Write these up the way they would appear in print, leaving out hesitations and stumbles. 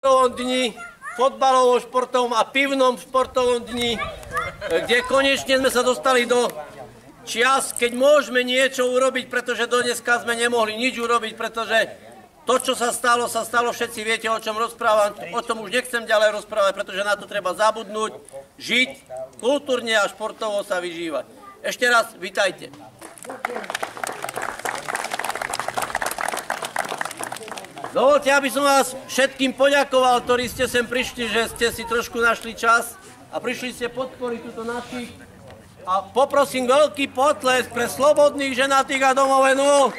dni, fotbalovom, športovom a pivnom športovom dni, kde konečne sme sa dostali do čias, keď môžeme niečo urobiť, pretože do dneska sme nemohli nič urobiť, pretože to, čo sa stalo, všetci viete, o čom rozprávam, o tom už nechcem ďalej rozprávať, pretože na to treba zabudnúť, žiť, kultúrne a športovo sa vyžívať. Ešte raz, vitajte. Dovolte, aby som vás všetkým poďakoval, ktorí ste sem prišli, že ste si trošku našli čas a prišli ste podporiť túto našich. A poprosím veľký potlesk pre slobodných, ženatých a domovenú.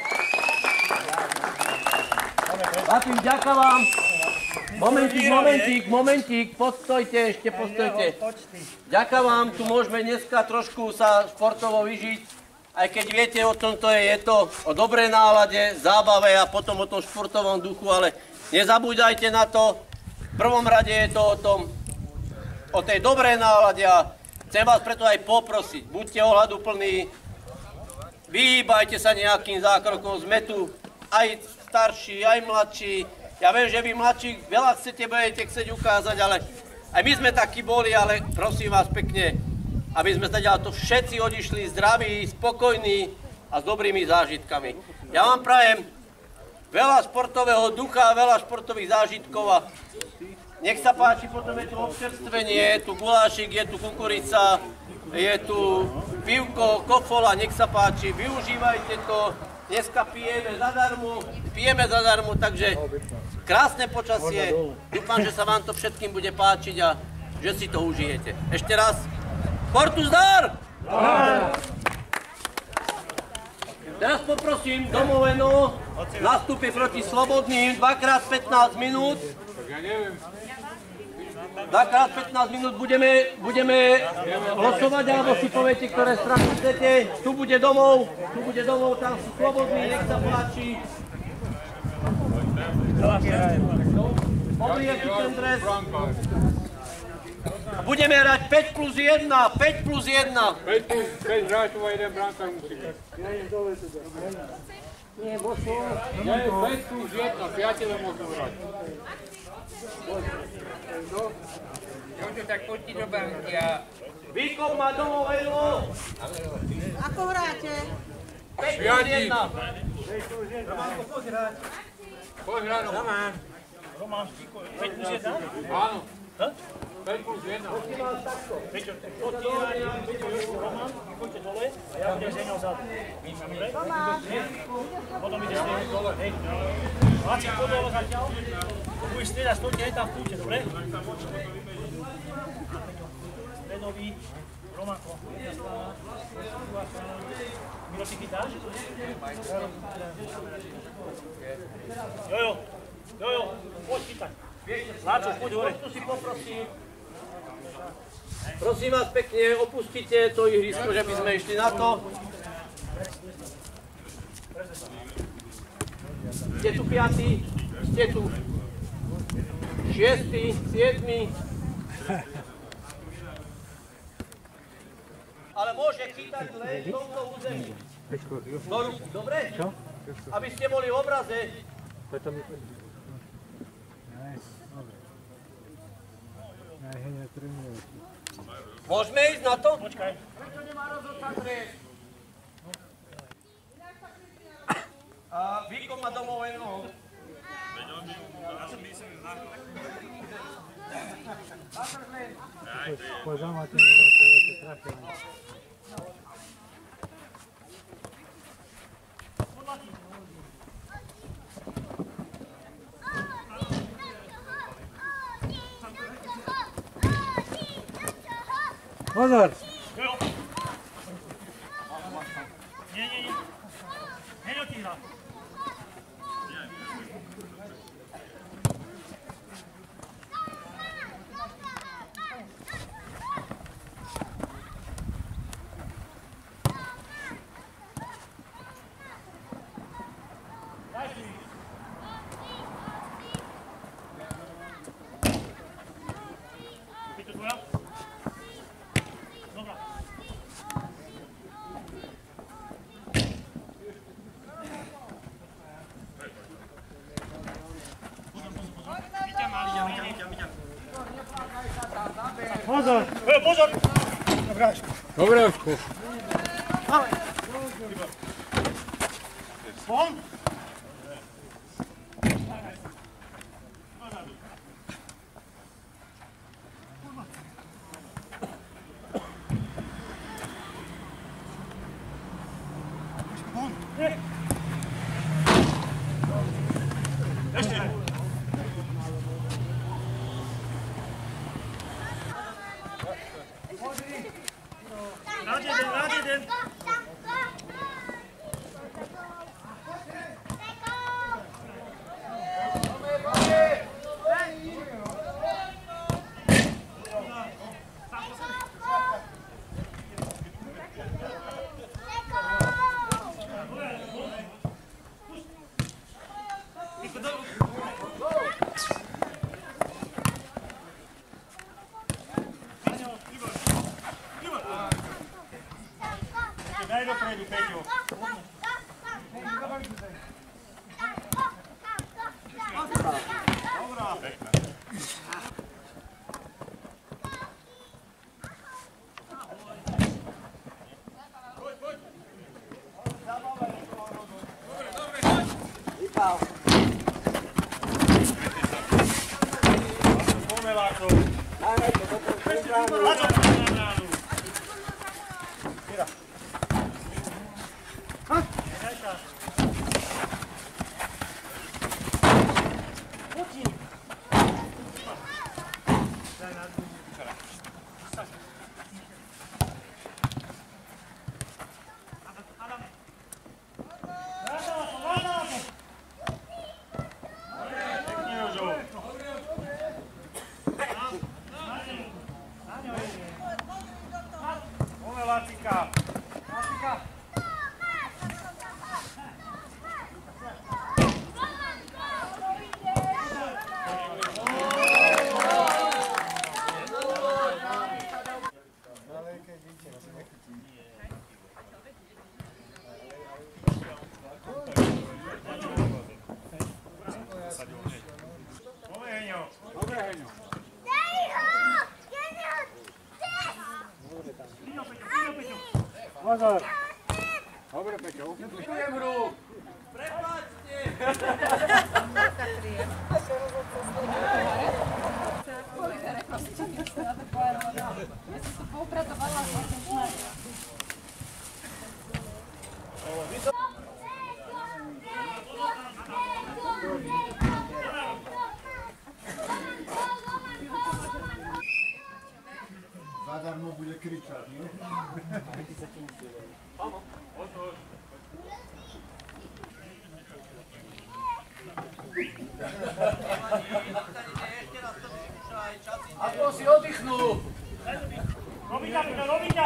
Chlapi, ďakujem vám. Momentík, postojte, ešte postojte. Ďakujem vám, tu môžeme dneska trošku sa športovo vyžiť, aj keď viete, o čom to je to o dobrej nálade, zábave a potom o tom športovom duchu, ale nezabúdajte na to, v prvom rade je to o tej dobrej nálade a chcem vás preto aj poprosiť, buďte ohľaduplní, vyhýbajte sa nejakým zákrokom, sme tu aj starší, aj mladší. Ja viem, že vy mladší veľa budete chcieť ukázať, ale aj my sme takí boli, ale prosím vás pekne, aby sme teda to všetci odišli zdraví, spokojní a s dobrými zážitkami. Ja vám prajem veľa športového ducha, veľa športových zážitkov a nech sa páči, potom je tu občerstvenie, je tu gulášik, je tu kukurica, je tu pivko, kofola, nech sa páči, využívajte to. Dneska pijeme zadarmo, takže krásne počasie. Dúfam, že sa vám to všetkým bude páčiť a že si to užijete. Ešte raz, športu zdar! Teraz poprosím domovenú, nastúpi proti slobodným, 2x15 minút. 2x15 minút budeme losovať, alebo si poviete, ktoré strany chcete. Tu bude domov, tam sú slobodní, nech sa páči. Obliekli ten dres. Budeme hrať 5+1, 5+1. 5 hráčov a 1 brankár musí byť. Nie, 5+1, priateľe môžu hrať. Jožo, tak poďte do banky a... Výkop má domovenú. Ako hráte? 5+1. Románko, poď hrať. Poď hrať, Román. Román, 5+1? Áno. 5+1. Peťo, poď hrať. Román, poďte dole a ja budem z jednou zadu. Román. Potom ideš dole. Láci, poď dole zatiaľ. Budeš striedať, stojte aj tam v púte, dobre? Stredový, Románko. Miro, ty chytáš? Jojo, poď chytať. Láco, poď hore. Tu si poprosím. Prosím vás pekne, opustite to ihrisko, že by sme išli na to. Ste tu 5, ste tu 6, 7. Ale môže chytať len v tomto území. Dobre? Aby ste boli v obraze. Môžeme ísť na to? Počkaj. Prečo nemá rozhodca dres? A výkon má domovenú. Pozor! Nie. Nedotíhra. Pozor! Pozor! Dobre, Von! Rád jeden. Daj dopredu, Peťo. Poďme, Láco. Láco. Lacika. Pozor! dobre, Peťo. Ďakujem hru. Prepáčte. Ja som sa poupratovala a som šla. Zadarmo bude kričať, nie? Ako si oddychnú? Robíťa, Peťo, robíťa!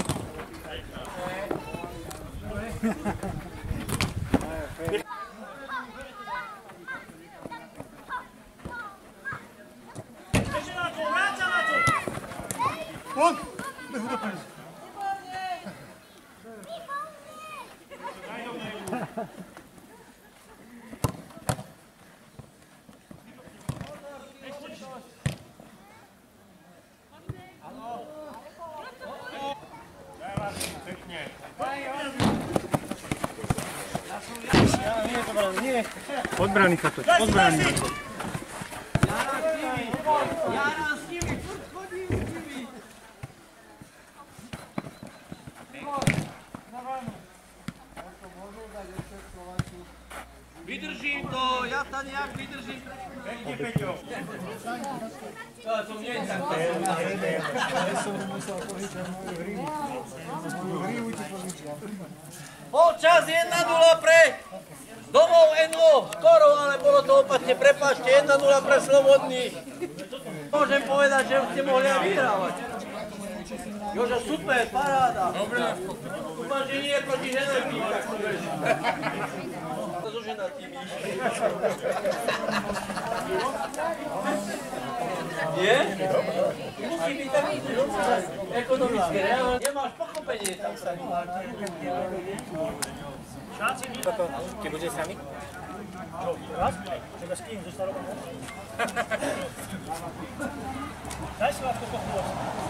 Ešte na to, vráca na to! Von! Behu do pes. Odbraný chapeť, odbraný. Jara s nimi, furt chodím s nimi. Vydržím to, ja sa nejak vydržím. Pekne, Peťo. To som nie tak. Bol čas 1-0 pre domov NO, skoro, ale bolo to opačne, prepáčte, 1-0 pre Slobodných. Môžem povedať, že ste mohli aj vyhrávať. Jožo, super, paráda. Dúfam, že nie je proti ženatým. To sú ženatými. Nie? Musí byť taký ekonomické, reálne. Nemáš pochopenie tam sa. Šáci, my... Ty budeš sami? Čo, raz? Čega s kým? So starou? Daj si vás to pochúvať.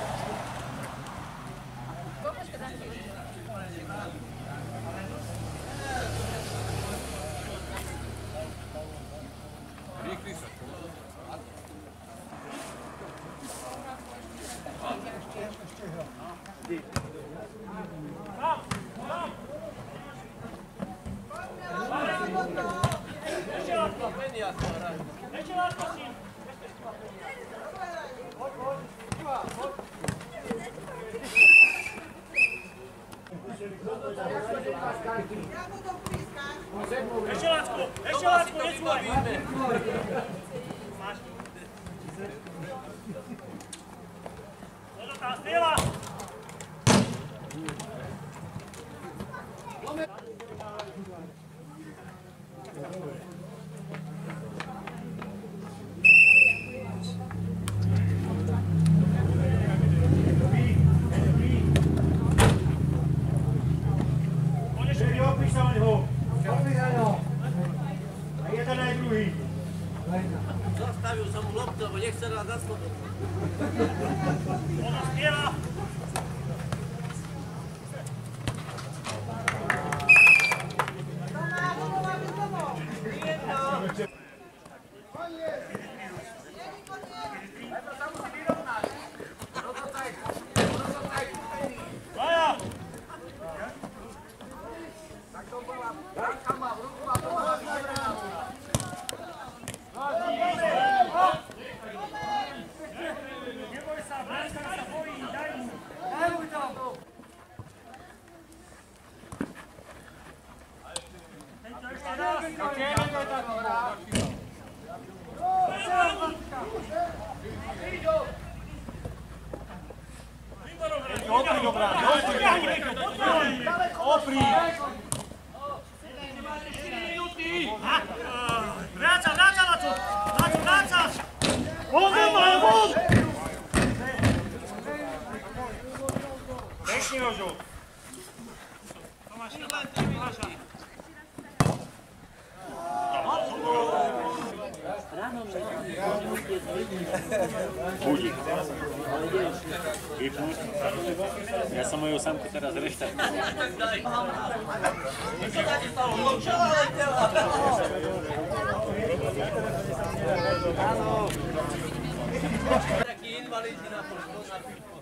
Odotá, strieľa! Zastavil som mu loptu, lebo nechce hrať za slovo. Ono strieľa! Budík. Vypnúť. Ja som moju samku teraz reštartoval. Taký invalidní na polku.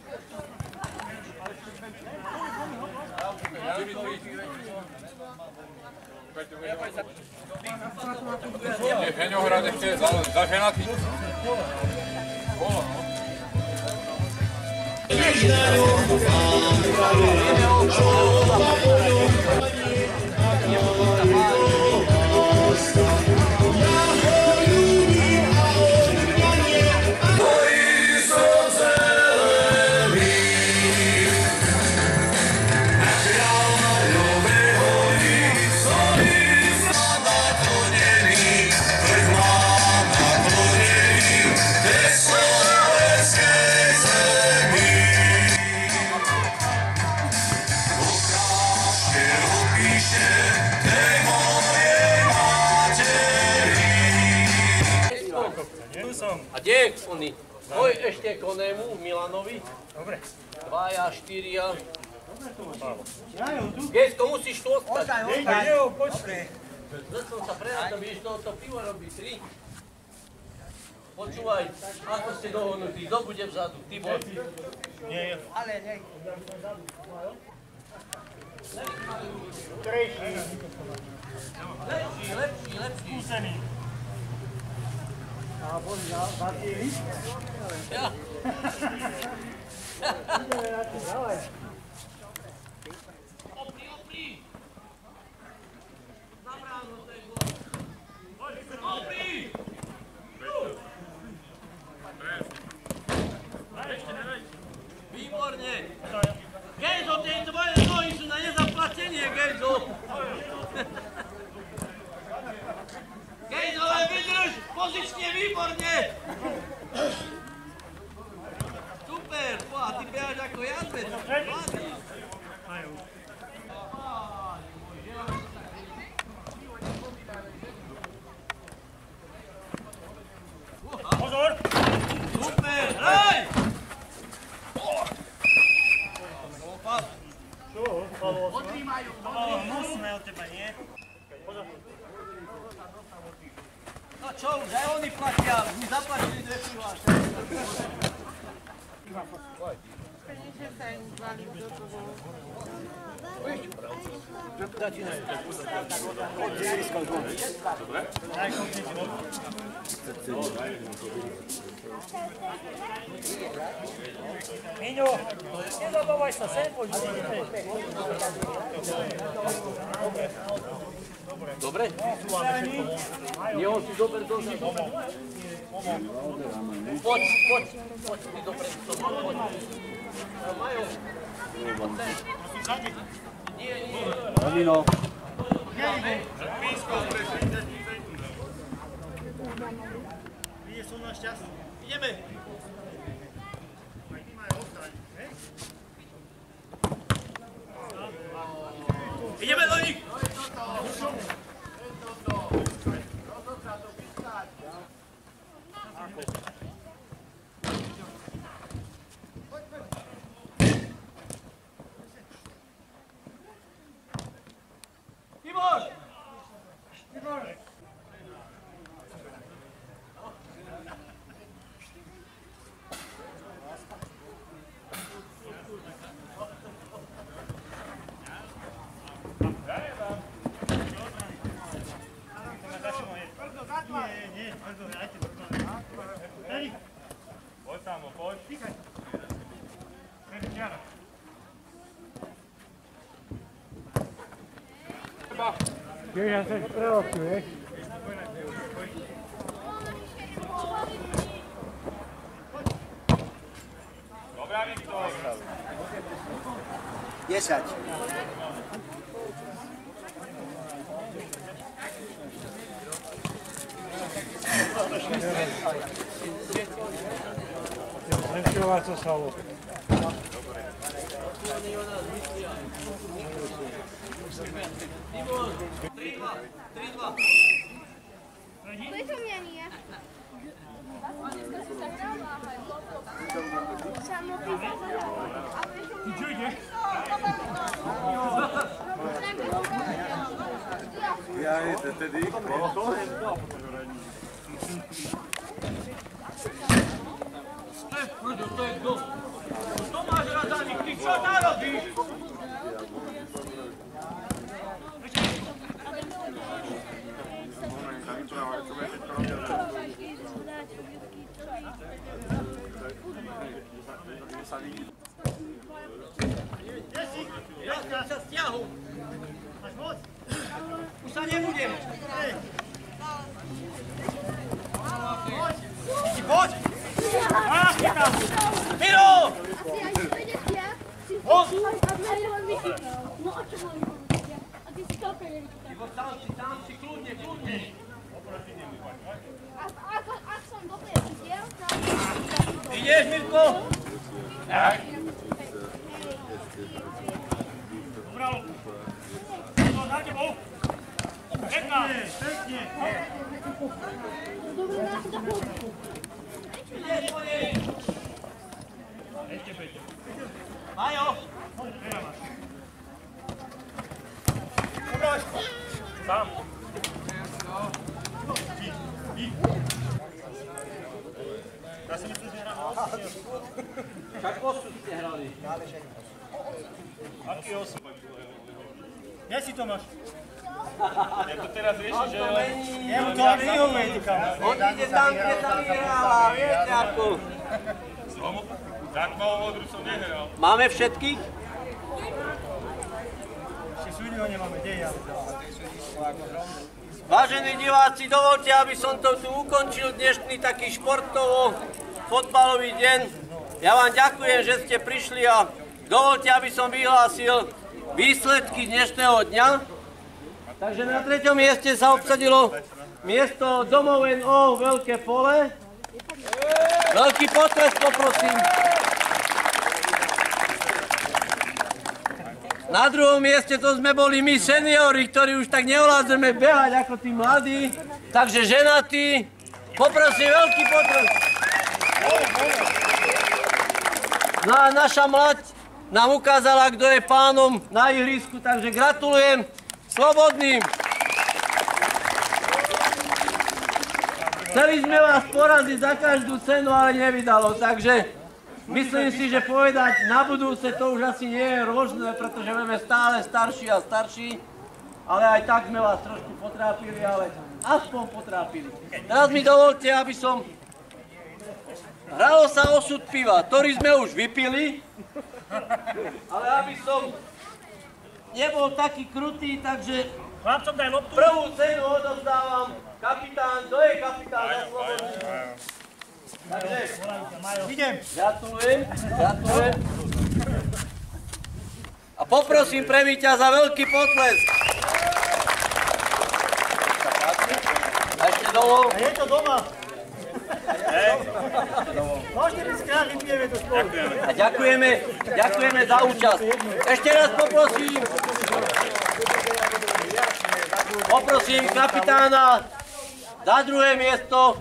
Nie, Peňohrad ešte zaženatý. Bolo, no. A kde oni? Oj, ešte konému, Milanovi. Dobre. 2, 4. Gejsko, musíš tu ostať. Zle som sa prehľadal, vidíš, to pivo robí 3. Počúvaj, ako ste dohodnutí, kto bude vzadu? Tibor. Nie, ale nie. Lepší. Skúsený. A boli zatýli? Ja. Opri. Za bránu, to je gól. Opri! Výborne. Gejzo, tie tvoje nohy sú na nezaplatenie, Gejzo. Gejzo, ale vydrž, pozične výborne. Super, a ty behaš ako jazdec. Pozor! Super, hej! Čo? Odnímajú. Musíme od teba, nie? Pozor. No čo už, aj oni platia, my zaplatili 2 prihlášky. Peníze sa im zvali do toho. Miňo, nezabávaj sa, sem poď. Dobre? Nie, on si dobre dozadu. Poď, ty dobre. Poď. Majo. Nie. Hodino. Vidíš, sú na šťastí. Ideme. Ideme do nich! Tibor! Poď tam, poď. Ja sa sprevokuješ. Dobrá, Viktor. 10. Nechťovať sa stalo. Prečo mňa nie? Samo písať. Ty čo ideš? Ja idem tedy. To je kto? Tomáš Razaník, ty čo tam robíš? Ja sa stiahol. Máš moc? Už sa nebudem. Poď! Ach, chytám! Miro! No a čo mám? A ty si to nevyčítaš. Tam si kľudne. Ak som dobre videl, tak... Ideš, Mirko? Dobrá lopta. No, na tebou. Pekná. Pekne. Dobre, na to poď. Ešte Peťo. Majo! Dobrá, sám. Ja si myslím, že hrám na 8. Tak 8 ste hrali. Aký 8? Kde si Tomáš? Ja to teraz riešim, že... Jemu to ak vyhovuje, ty kamarát. On ide tam, kde sa vyhráva, viete ako. Tak malú modru som nehral. Máme všetkých? Ešte súdiho nemáme, kde je? Vážení diváci, dovolte, aby som to tu ukončil dnešný taký športovo-fotbalový deň. Ja vám ďakujem, že ste prišli a dovolte, aby som vyhlásil výsledky dnešného dňa. Takže na 3. mieste sa obsadilo miesto Domov NO Veľké Pole. Veľký potlesk, poprosím. Na 2. mieste to sme boli my seniori, ktorí už tak nevládzeme behať ako tí mladí. Takže ženatí, poprosím veľký potlesk. No a naša mlať nám ukázala, kto je pánom na ihrisku, takže gratulujem slobodným. Chceli sme vás poraziť za každú cenu, ale nevydalo, takže myslím si, že povedať na budúce to už asi nie je možné, pretože budeme stále starší a starší, ale aj tak sme vás trošku potrápili, ale aspoň potrápili. Teraz mi dovolte, aby som... Hralo sa osud piva, ktorý sme už vypili, ale aby som nebol taký krutý, takže Chlapcom daj loptu. prvú cenu odovzdávam kapitán, kto je kapitán za Slobodný? Takže, Idem. gratulujem. A poprosím pre víťaza veľký potlesk. A ešte dovol. A je to doma. Môžete byť skrát, vypijeme to spolu. A ďakujeme za účasť. Ešte raz poprosím kapitána za druhé miesto.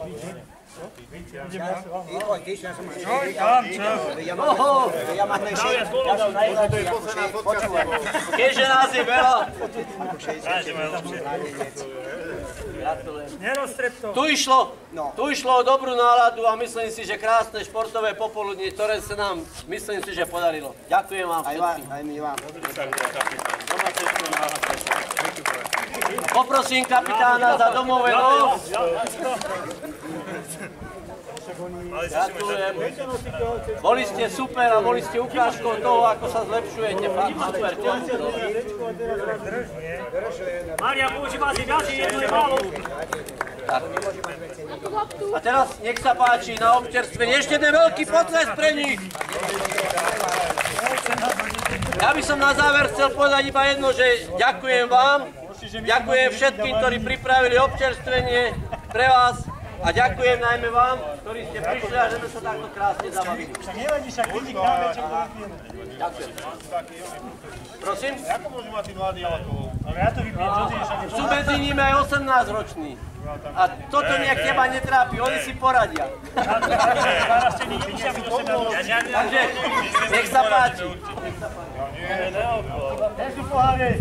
Oho, keďže nás je veľa. Tu išlo o dobrú náladu a myslím si, že krásne športové popoludnie, ktoré sa nám, myslím si, že podarilo. Ďakujem vám všetkým. Aj my vám. Poprosím kapitána za domové no. Gratulujem. Boli ste super a boli ste ukážkou toho, ako sa zlepšujete. Fakt super. Mária, používa si ďalšie, jedno je málo. A teraz nech sa páči na občerstvenie. Ešte jeden veľký potlesk pre nich. Ja by som na záver chcel povedať iba jedno, že ďakujem vám. Ďakujem všetkým, ktorí pripravili občerstvenie pre vás. A ďakujem najmä vám, ktorí ste prišli a že sme sa takto krásne zabavili. Však nevadí, však vidík dáme, čo to vypijeme. Ďakujem. Prosím? Ako môžu mať tí mladí alkohol? Ale ja to vypijem, čo ty ješ, ak je Sú medzi nimi aj 18-roční. A toto nejak teba netrápi, oni si poradia. Zaraštení nemusia byť 18. Takže, nech sa páči. Daj tu poháre.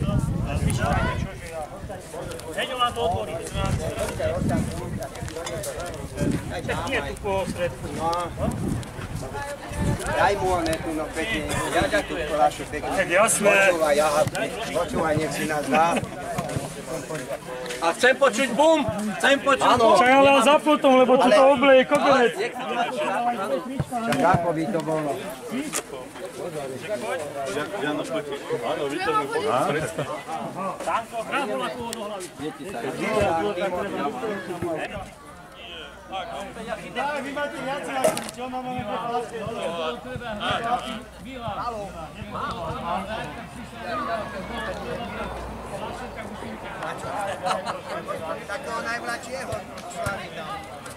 Heňo nám to otvorí. Nie tu po stredku. Daj mu on tu na pekne. Ja ďakujem. Tak jasné. Počúvaj, nech si nás dá. A chcem počuť bum, chcem počuť bum. Čak ale za potom, lebo tu to obleje koberec. Nech sa páči. Však ako by to bolo. Vy máte viacej ako čo máme po paláske. Takého najmladšieho slaví tam.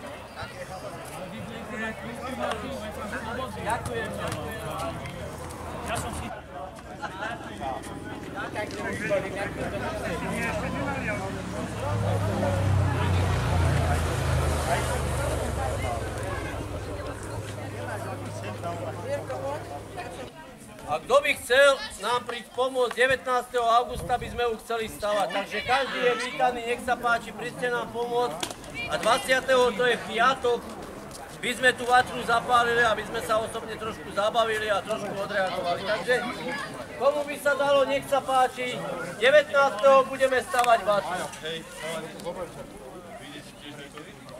Ďakujem. Ja som si... A kto by chcel nám prísť pomôcť, 19. augusta by sme ju chceli stavať. Takže každý je vítaný, nech sa páči, príďte nám pomôcť. A 20. to je piatok, by sme tú vatru zapálili, aby sme sa osobne trošku zabavili a trošku odreagovali. Takže komu by sa dalo, nech sa páči, 19. budeme stavať vatru.